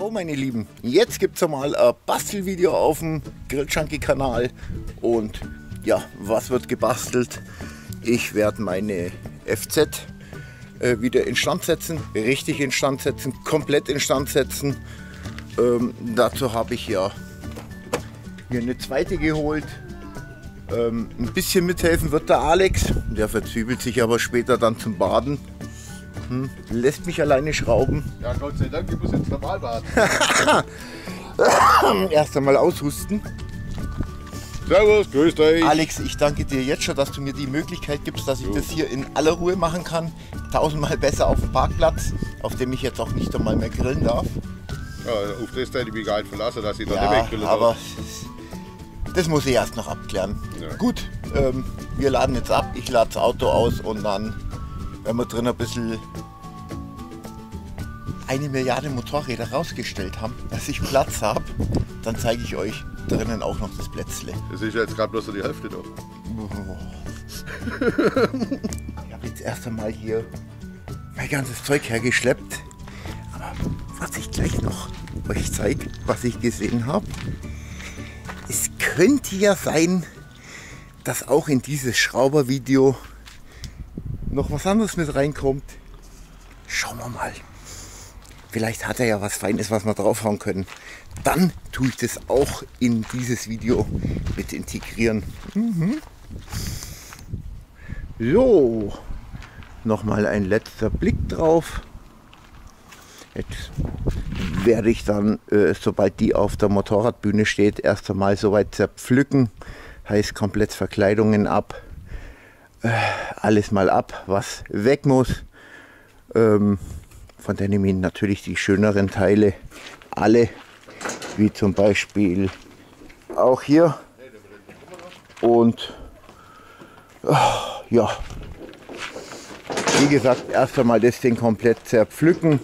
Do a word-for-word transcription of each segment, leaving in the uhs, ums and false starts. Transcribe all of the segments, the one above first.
So meine Lieben, jetzt gibt es mal ein Bastelvideo auf dem Grill Junkie Kanal und ja, was wird gebastelt? Ich werde meine F Z äh, wieder instand setzen, richtig instand setzen, komplett instand setzen. Ähm, dazu habe ich ja hier eine zweite geholt. Ähm, ein bisschen mithelfen wird der Alex, der verzwiebelt sich aber später dann zum Baden. Hm, lässt mich alleine schrauben. Ja, Gott sei Dank, ich muss jetzt normal baden. Erst einmal aushusten. Servus, grüß dich. Alex, ich danke dir jetzt schon, dass du mir die Möglichkeit gibst, dass ich das hier in aller Ruhe machen kann. Tausendmal besser auf dem Parkplatz, auf dem ich jetzt auch nicht einmal mehr grillen darf. Ja, auf das hätte ich mich gar nicht verlassen, dass ich da Ja, nicht weggrillen aber darf. das muss ich erst noch abklären. Ja. Gut, ähm, wir laden jetzt ab, ich lade das Auto aus und dann, wenn wir drin ein bisschen eine Milliarde Motorräder rausgestellt haben, dass ich Platz habe, dann zeige ich euch drinnen auch noch das Plätzle. Das ist ja jetzt gerade bloß so die Hälfte da. Ich habe jetzt erst einmal hier mein ganzes Zeug hergeschleppt. Aber was ich gleich noch euch zeige, was ich gesehen habe, es könnte ja sein, dass auch in dieses Schraubervideo noch was anderes mit reinkommt. Schauen wir mal. Vielleicht hat er ja was Feines, was wir draufhauen können. Dann tue ich das auch in dieses Video mit integrieren. Mhm. So, nochmal ein letzter Blick drauf. Jetzt werde ich dann, äh, sobald die auf der Motorradbühne steht, erst einmal soweit zerpflücken. Heißt komplett Verkleidungen ab. Äh, alles mal ab, was weg muss. Ähm, von denen nehmen natürlich die schöneren Teile alle, wie zum Beispiel auch hier. Und oh, ja, wie gesagt, erst einmal das Ding komplett zerpflücken.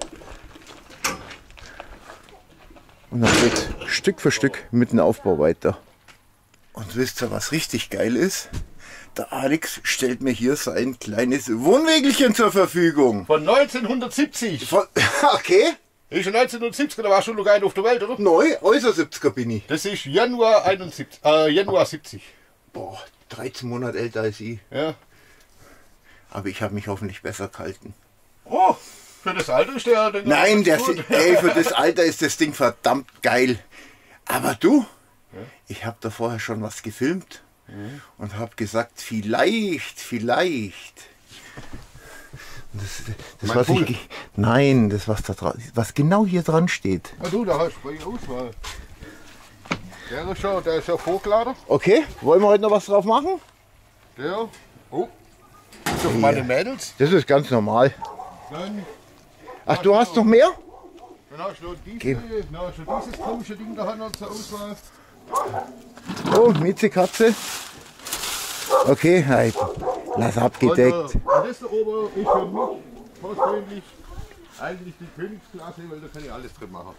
Und dann geht Stück für Stück mit dem Aufbau weiter. Und wisst ihr, was richtig geil ist? Der Alex stellt mir hier sein kleines Wohnwägelchen zur Verfügung. Von neunzehnhundertsiebzig. Von, okay. Ist schon neunzehnhundertsiebzig, da war schon noch keiner auf der Welt, oder? Neu, äußer siebziger bin ich. Das ist Januar einundsiebzig, äh, Januar siebzig. Boah, dreizehn Monate älter als ich. Ja. Aber ich habe mich hoffentlich besser gehalten. Oh, für das Alter ist der... der Nein, der, gut. ey, für das Alter ist das Ding verdammt geil. Aber du, Ja? ich habe da vorher schon was gefilmt. Und habe gesagt, vielleicht, vielleicht. Das, das Mein was Pool. ich, nein, das was da dran, was genau hier dran steht. Ah, du, da hast du freie Auswahl. Der ist schon, der ist schon vorgeladen. Okay, wollen wir heute noch was drauf machen? Der, oh, das sind meine Mädels. Das ist ganz normal. Dann, Ach, du hast noch mehr? dann hast du noch diese, Geh. dann hast du dieses komische Ding da noch zur Auswahl. Oh, Miezekatze. Okay, halt. Lass abgedeckt. Und, äh, und das da oben ist für mich persönlich eigentlich die Königsklasse, weil da kann ich alles drin machen.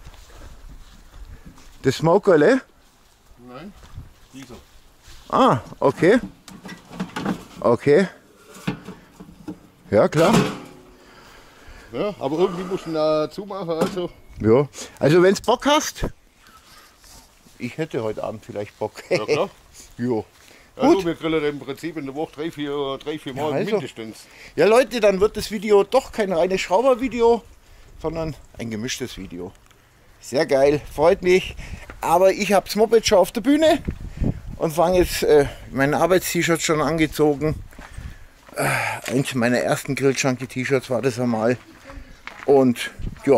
Das Smokerle? Nein, dieser. Ah, okay. Okay. Ja, klar. Ja, aber irgendwie muss man da zumachen, also. Ja. Also, wenn du Bock hast. Ich hätte heute Abend vielleicht Bock. Ja, klar. Jo. Ja, Gut. du, wir grillen im Prinzip in der Woche drei, vier, drei, vier Mal Ja, also. mindestens. Ja Leute, dann wird das Video doch kein reines Schraubervideo, sondern ein gemischtes Video. Sehr geil, freut mich. Aber ich habe das Moped schon auf der Bühne und fange jetzt äh, mein Arbeitst-T-Shirt schon angezogen. Äh, eins meiner ersten Grill Junkie T-Shirts war das einmal. Und ja.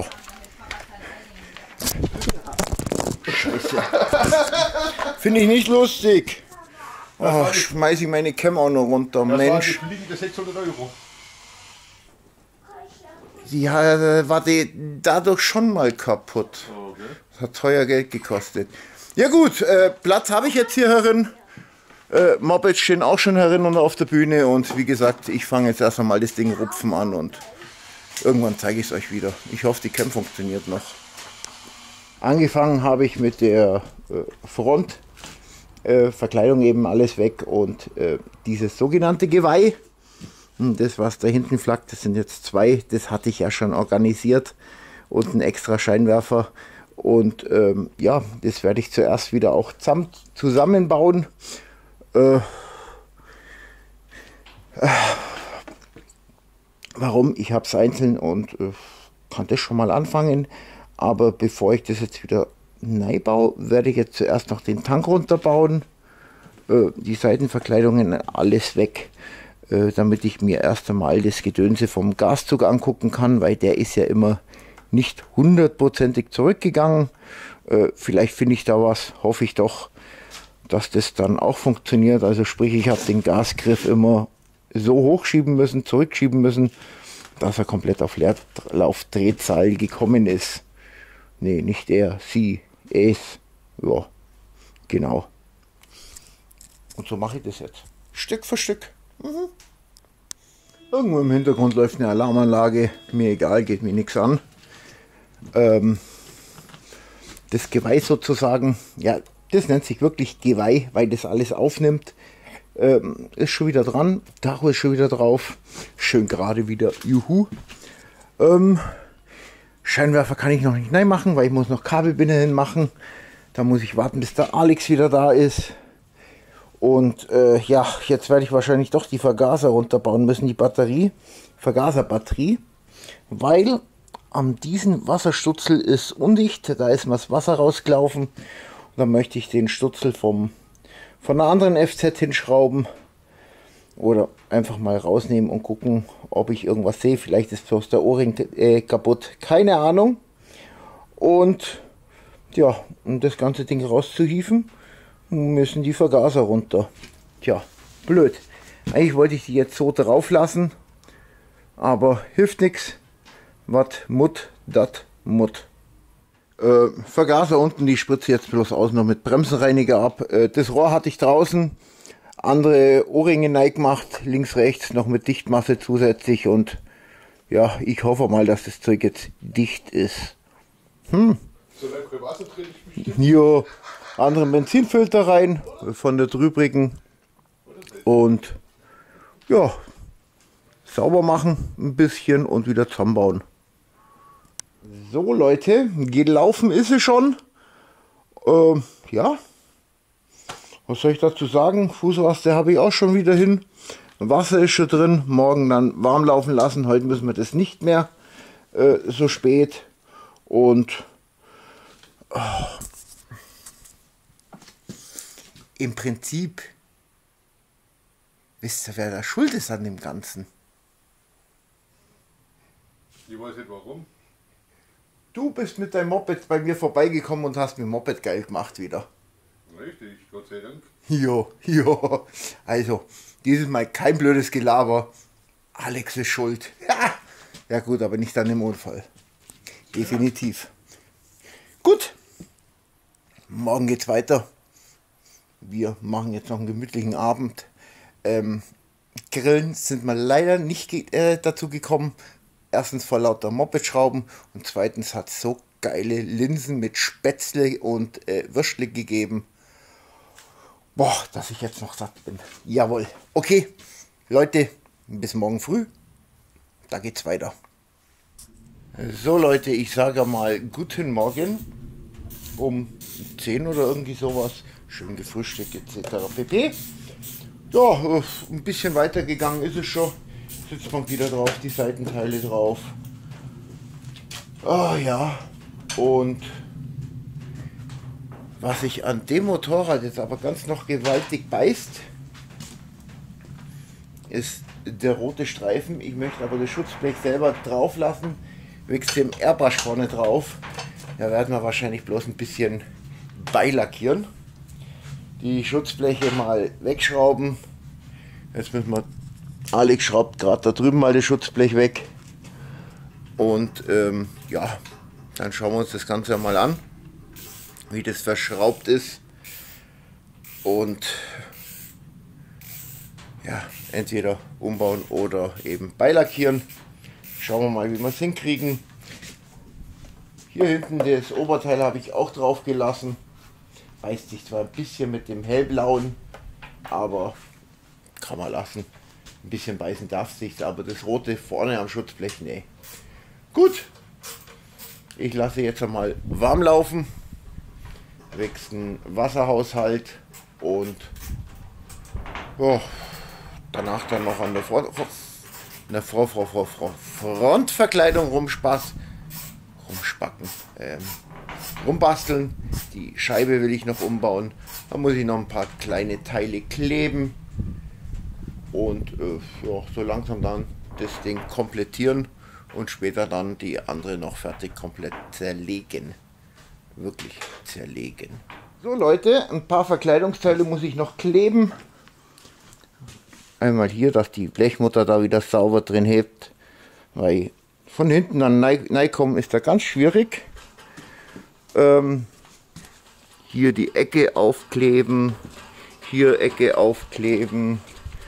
Scheiße. Finde ich nicht lustig. Oh, schmeiße ich meine Cam auch noch runter, Das Mensch. waren die fliegende sechshundert Euro. Die äh, war die dadurch schon mal kaputt. Okay. Das hat teuer Geld gekostet. Ja gut, äh, Platz habe ich jetzt hier herin. Äh, Mopeds stehen auch schon herin und auf der Bühne. Und wie gesagt, ich fange jetzt erst einmal das Ding rupfen an und irgendwann zeige ich es euch wieder. Ich hoffe, die Cam funktioniert noch. Angefangen habe ich mit der äh, Front. Äh, Verkleidung eben alles weg und äh, dieses sogenannte Geweih, das was da hinten flackt, das sind jetzt zwei, das hatte ich ja schon organisiert und einen extra Scheinwerfer. Und ähm, ja, das werde ich zuerst wieder auch zusammenbauen. Äh, äh, warum? Ich habe es einzeln und äh, kann das schon mal anfangen. Aber bevor ich das jetzt wieder neu baue, werde ich jetzt zuerst noch den Tank runterbauen. Äh, die Seitenverkleidungen, alles weg. Äh, damit ich mir erst einmal das Gedönse vom Gaszug angucken kann, weil der ist ja immer nicht hundertprozentig zurückgegangen. Äh, vielleicht finde ich da was, hoffe ich doch, dass das dann auch funktioniert. Also sprich, ich habe den Gasgriff immer so hochschieben müssen, zurückschieben müssen, dass er komplett auf Leerlaufdrehzahl gekommen ist. Nee, nicht er, sie, es. Ja, genau. Und so mache ich das jetzt. Stück für Stück. Mhm. Irgendwo im Hintergrund läuft eine Alarmanlage. Mir egal, geht mir nichts an. Ähm, das Geweih sozusagen, ja, das nennt sich wirklich Geweih, weil das alles aufnimmt. Ähm, ist schon wieder dran. Tacho ist schon wieder drauf. Schön gerade wieder. Juhu. Ähm, Scheinwerfer kann ich noch nicht neu machen, weil ich muss noch Kabelbinder hinmachen. Da muss ich warten, bis der Alex wieder da ist. Und äh, ja, jetzt werde ich wahrscheinlich doch die Vergaser runterbauen müssen, die Batterie, Vergaserbatterie, weil an diesem Wasserstutzel ist undicht, da ist mal das Wasser rausgelaufen. Und dann möchte ich den Stutzel vom, von einer anderen F Z hinschrauben oder einfach mal rausnehmen und gucken, ob ich irgendwas sehe. Vielleicht ist bloß der Ohrring äh, kaputt, keine Ahnung. Und ja, um das ganze Ding rauszuhieven, müssen die Vergaser runter. Tja, blöd. Eigentlich wollte ich die jetzt so drauf lassen, aber hilft nichts. Wat mut, dat mut. Äh, Vergaser unten, die spritze jetzt bloß aus noch mit Bremsenreiniger ab. Äh, das Rohr hatte ich draußen. Andere Ohrringe neu gemacht, links, rechts noch mit Dichtmasse zusätzlich und ja, ich hoffe mal, dass das Zeug jetzt dicht ist. Hm. So ein Wasser drin bestimmt. Ja, anderen Benzinfilter rein von der drübrigen und ja, sauber machen ein bisschen und wieder zusammenbauen. So Leute, gelaufen ist sie schon. Äh, ja. Was soll ich dazu sagen? Fußraste habe ich auch schon wieder hin. Wasser ist schon drin. Morgen dann warm laufen lassen. Heute müssen wir das nicht mehr äh, so spät. Und oh, im Prinzip wisst ihr, wer da schuld ist an dem Ganzen? Ich weiß nicht warum. Du bist mit deinem Moped bei mir vorbeigekommen und hast mir Moped geil gemacht wieder. Richtig, Gott sei Dank. Jo, jo. Also, dieses Mal kein blödes Gelaber. Alex ist schuld. Ja, ja gut, aber nicht an dem Unfall. Definitiv. Gut. Morgen geht's weiter. Wir machen jetzt noch einen gemütlichen Abend. Ähm, Grillen sind wir leider nicht äh, dazu gekommen. Erstens vor lauter Moped-Schrauben und zweitens hat es so geile Linsen mit Spätzle und äh, Würstle gegeben. Boah, dass ich jetzt noch satt bin. Jawohl. Okay, Leute, bis morgen früh. Da geht's weiter. So Leute, ich sage mal guten Morgen. Um zehn oder irgendwie sowas. Schön gefrühstückt et cetera pp. Ja, ein bisschen weiter gegangen ist es schon. Sitzbank wieder drauf, die Seitenteile drauf. Oh ja. Und was ich an dem Motorrad jetzt aber ganz noch gewaltig beißt, ist der rote Streifen. Ich möchte aber das Schutzblech selber drauf lassen. Wegen dem Airbrush vorne drauf. Da werden wir wahrscheinlich bloß ein bisschen beilackieren. Die Schutzbleche mal wegschrauben. Jetzt müssen wir, Alex schraubt gerade da drüben mal das Schutzblech weg. Und ähm, ja, dann schauen wir uns das Ganze mal an, wie das verschraubt ist. Und ja, entweder umbauen oder eben beilackieren. Schauen wir mal, wie wir es hinkriegen. Hier hinten das Oberteil habe ich auch drauf gelassen. Beißt sich zwar ein bisschen mit dem hellblauen, aber kann man lassen. Ein bisschen beißen darf sich, aber das rote vorne am Schutzblech, nee. Gut, Ich lasse jetzt einmal warm laufen, wächst Wasserhaushalt und oh, danach dann noch an der, Front, der Frau, Frau, Frau, Frau, Frontverkleidung rumspaß, rumspacken, ähm, rumbasteln. Die Scheibe will ich noch umbauen. Da muss ich noch ein paar kleine Teile kleben und äh, ja, so langsam dann das Ding komplettieren und später dann die andere noch fertig komplett zerlegen. Wirklich zerlegen. So Leute, ein paar Verkleidungsteile muss ich noch kleben. Einmal hier, dass die Blechmutter da wieder sauber drin hebt, weil von hinten an reinkommen ist da ganz schwierig. Ähm, hier die Ecke aufkleben, hier Ecke aufkleben,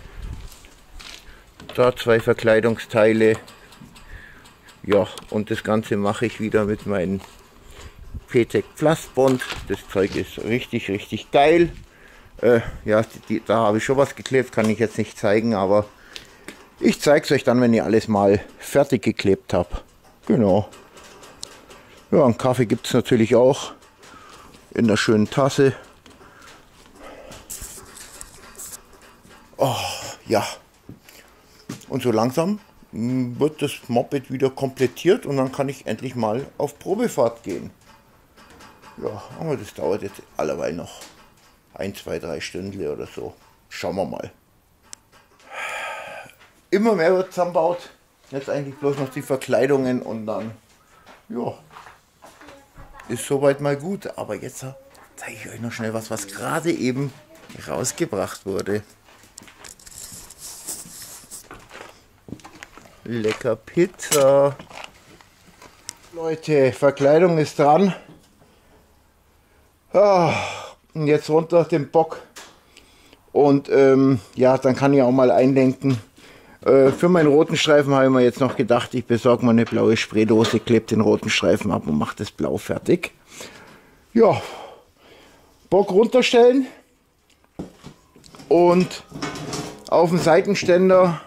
da zwei Verkleidungsteile. Ja, und das Ganze mache ich wieder mit meinem P-Tech Pflastbond. Das Zeug ist richtig, richtig geil. Äh, ja, die, da habe ich schon was geklebt, kann ich jetzt nicht zeigen, aber ich zeige es euch dann, wenn ich alles mal fertig geklebt habe. Genau. Ja, einen Kaffee gibt es natürlich auch in der schönen Tasse. Oh, ja. Und so langsam wird das Moped wieder komplettiert und dann kann ich endlich mal auf Probefahrt gehen. Ja, aber das dauert jetzt allerweil noch ein, zwei, drei Stunden oder so. Schauen wir mal. Immer mehr wird zusammengebaut. Jetzt eigentlich bloß noch die Verkleidungen und dann, ja, ist soweit mal gut. Aber jetzt zeige ich euch noch schnell was, was gerade eben rausgebracht wurde. Lecker Pizza. Leute, Verkleidung ist dran. Ah, und jetzt runter den Bock. Und ähm, ja, dann kann ich auch mal einlenken. Äh, für meinen roten Streifen habe ich mir jetzt noch gedacht, ich besorge mal eine blaue Spraydose, klebe den roten Streifen ab und mache das blau fertig. Ja, Bock runterstellen. Und auf den Seitenständer.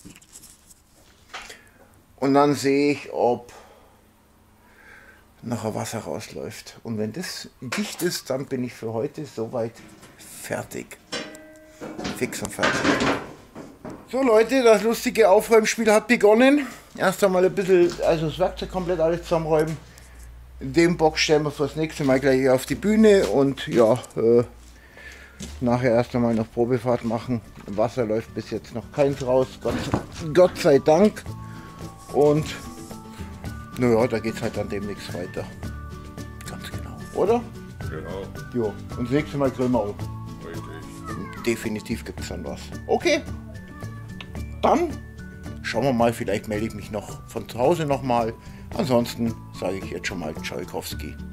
Und dann sehe ich, ob nachher Wasser rausläuft. Und wenn das dicht ist, dann bin ich für heute soweit fertig. Fix und fertig. So Leute, das lustige Aufräumspiel hat begonnen. Erst einmal ein bisschen, also das Werkzeug komplett alles zusammenräumen. Den Bock stellen wir fürs nächste Mal gleich auf die Bühne. Und ja, äh, nachher erst einmal noch Probefahrt machen. Wasser läuft bis jetzt noch keins raus, Gott, Gott sei Dank. Und naja, da geht es halt dann demnächst weiter. Ganz genau, oder? Genau. Jo, und das nächste Mal grillen wir auch. Richtig. Definitiv gibt es dann was. Okay, dann schauen wir mal, vielleicht melde ich mich noch von zu Hause nochmal. Ansonsten sage ich jetzt schon mal Tschaikowski.